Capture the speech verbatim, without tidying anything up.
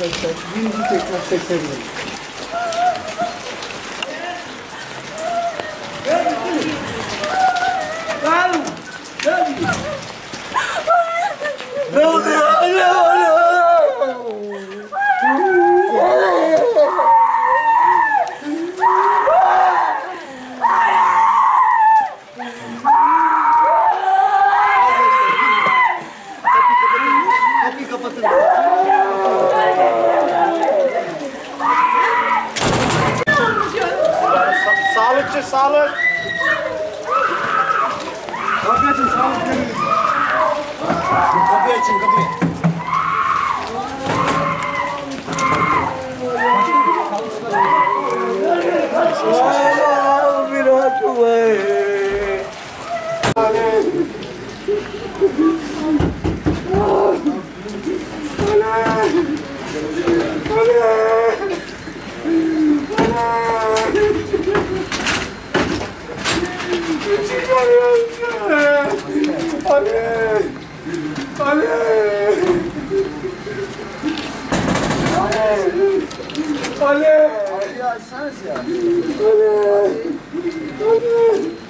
arkadaşlar. Birinci tekrar sekreterim. Gel. Gel. Gel. Ne oldu ya? Ne oldu? Kapıyı kapatın. Sağlıkçı, sağlık. Kapıyı açın, sağlık. Kapıyı açın, kapıyı. Aa, bir hakkı var. Ali! Ali! Ali! Ali!